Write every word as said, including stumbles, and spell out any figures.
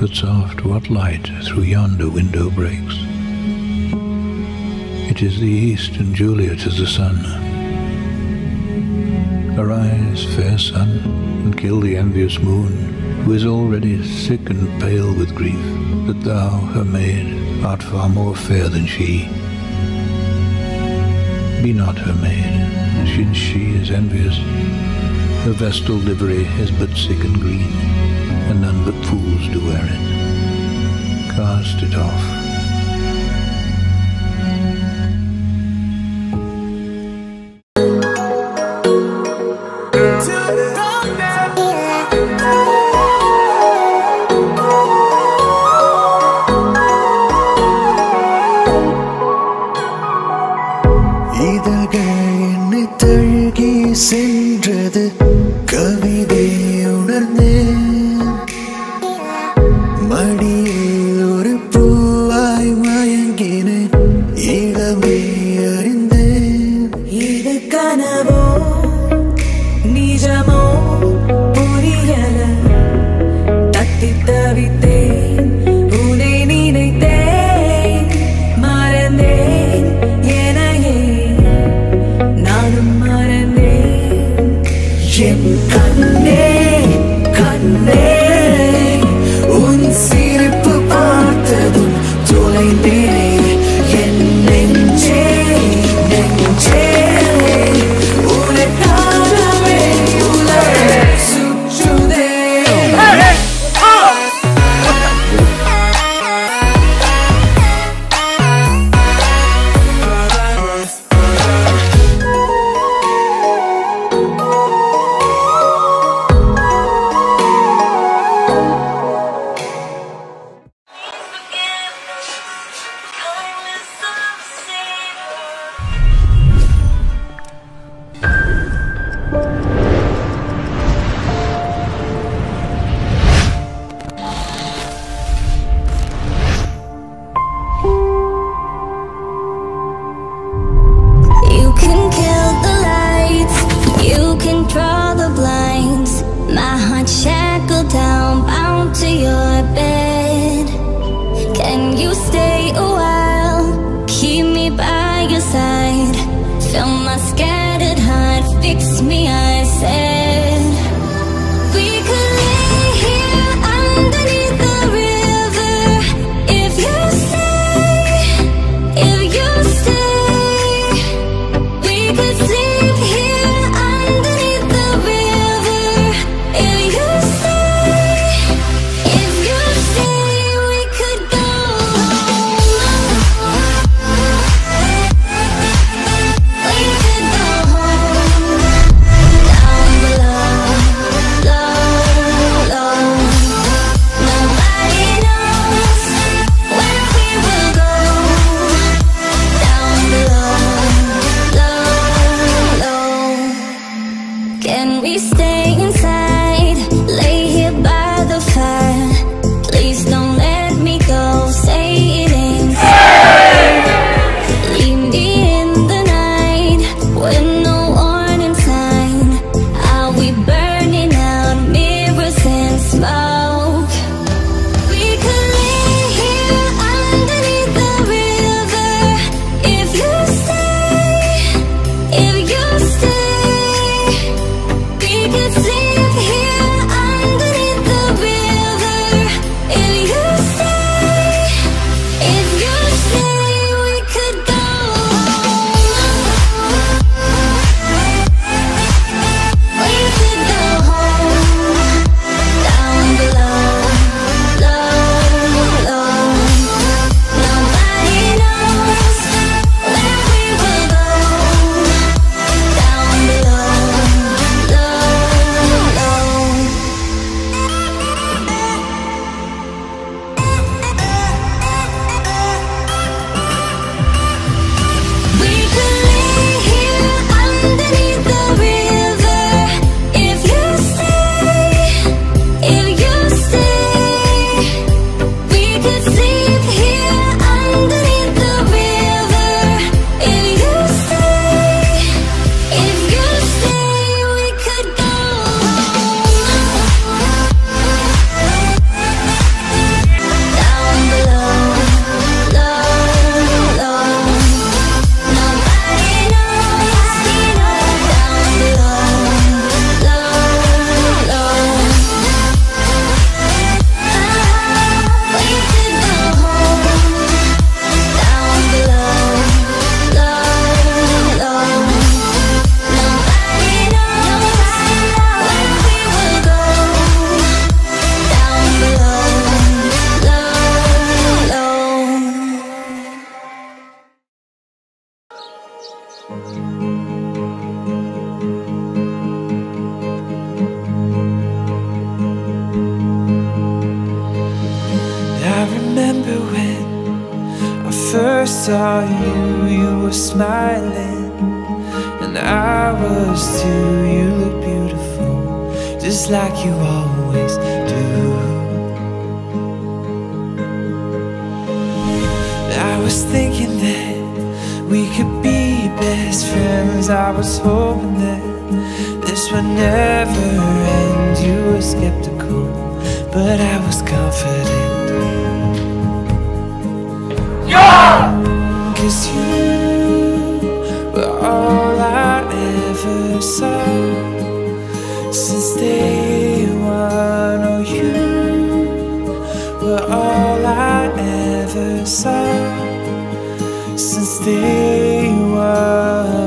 But soft, what light through yonder window breaks? It is the east, and Juliet is the sun. Arise, fair sun, and kill the envious moon, who is already sick and pale with grief, that thou, her maid, art far more fair than she. Be not her maid, since she is envious. Her vestal livery is but sick and green, and none but fools do wear it. Cast it off. சென்றது கவிதை உணர்ந்தேன் மடியில் ஒரு பூவாய் மயங்கினேன் இளமை அறிந்தேன் இது கனவோ நிஜமோ புரியல தத்தி தவித்தேன் உன்னை நினைத்தேன் மறந்தேன் எனையே நானும் மறந்தேன் என் கண்ணே கண்ணே உன் சிரிப்பு பார்த்ததும் தொலைந்தேனே என் நெஞ்சே நெஞ்சே உனக்காகவே உலகை சுற்றுதே. Shackled down, bound to your bed. Can you stay a while? Keep me by your side. Fill my scattered heart, fix me, I said. We could lay here underneath the river. If you stay, if you stay, we could sleep here underneath the river. If you I remember when I first saw you, you were smiling, and I was too. You look beautiful, just like you always do. I was thinking that we could be best friends. I was hoping that this would never end. You were skeptical, but I was confident. Cause you were all I ever saw since day one. Oh, you were all I ever saw since day one.